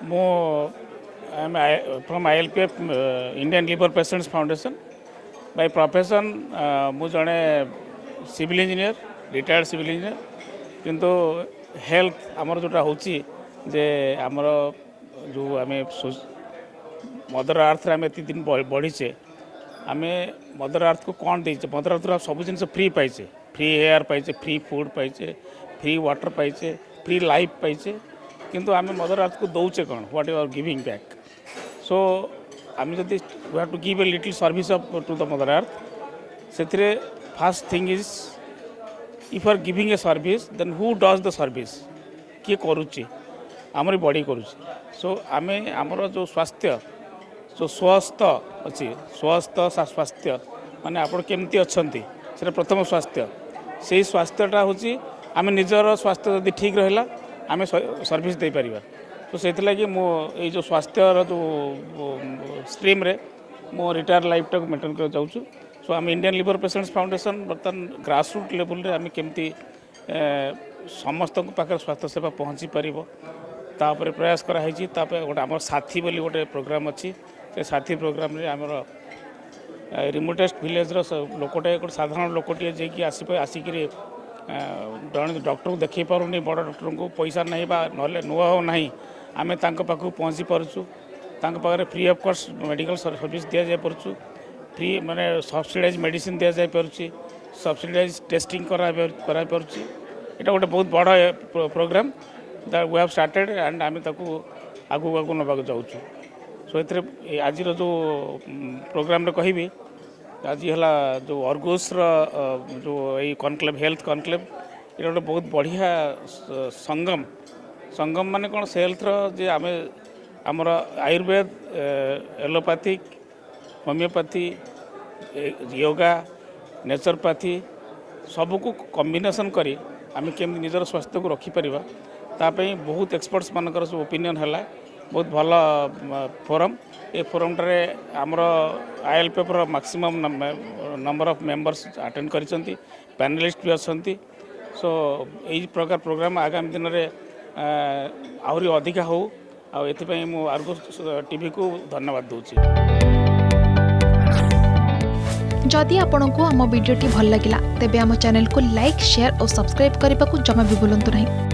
मो from ILPF Indian liver patients foundation by profession मु जड़े civil engineer retired civil engineer किंतु health आमर जोटा होची जे आमर जो आम मदर अर्थ आम एत दिन बढ़ीचे आम मदर अर्थ को कौन देचे मदर अर्थ सब जिन फ्री पाइचे फ्री एयर पाइचे फ्री फूड पाइचे फ्री वाटर पाइचे फ्री लाइफ पाइचे किंतु आम मदर अर्थ को दौचे कौन what you are giving back so आम जब we have to give a little service to the mother earth से first thing is if are giving a service then who does the service किए करुच्ची Amri body करुच्ची सो आम आमर जो स्वास्थ्य जो स्वस्थ अच्छी स्वस्थ स्वास्थ्य माने आप केमती अच्छा से प्रथम स्वास्थ्य से स्वास्थ्यटा हूँ आम निजर स्वास्थ्य जब ठीक रहा आम सर्विस दे पार तो से लगी मो ये जो स्वास्थ्य जो स्ट्रीम रे मो रिटायर लाइफ टाक मेंटेन कर जाऊँ सो आम इंडियन लिवर पेशेंट्स फाउंडेशन बर्तमान ग्रासरूट लेवल रे आम केमती समस्त पाखे स्वास्थ्य सेवा पहुँची पार तापर प्रयास कराई गोटे आम साथी बोली गोटे प्रोग्राम अच्छी से साथी प्रोग्राम रे आमर रिमोटेस्ट विलेज लोकटे गोटे साधारण लोकटे जे आसिक जन डॉक्टर को देखी पारुनी बड़ डॉक्टर को पैसा नहीं ना नुआ ना आम पाखु पहुँची पार्चु पाखे free of cost medical service दि जाए पार्चु फ्री माने सब्सिडाइज मेडिसिन दि जाए पार्ची सब्सिडाइज टेस्टिंग करा पार्ची एटा गोटे बहुत बड़ program that we have started and आम आगू आगू नवाक जाऊँ सो ये आज जो प्रोग्राम रे कहि आज है जो अर्गोस जो ये कॉन्क्लेव हेल्थ कॉन्क्लेव ये गोटे बहुत बढ़िया संगम संगम माने कौन से हेल्थ जे आम आमर Ayurveda allopathic homeopathy yoga naturopathy सबको कॉम्बिनेशन करी आम केमि निजर स्वास्थ्य को रखिपर तापाई बहुत एक्सपर्ट्स मानकर सब ओपिनियन है बहुत भल फोरम ये फोरमटे आमर ILPF maximum number of members attend करिसेंती पैनलिस्ट भी अच्छा सो यही प्रकार प्रोग्राम आगामी दिन में आहरी अधिका हो आपाई मु आर्गस टीवी को धन्यवाद दूची। जदि आपंक आम भिडी भल लगा तेब आम चैनल को लाइक शेयर और सब्सक्राइब करने को जमा भी भूलु नहीं।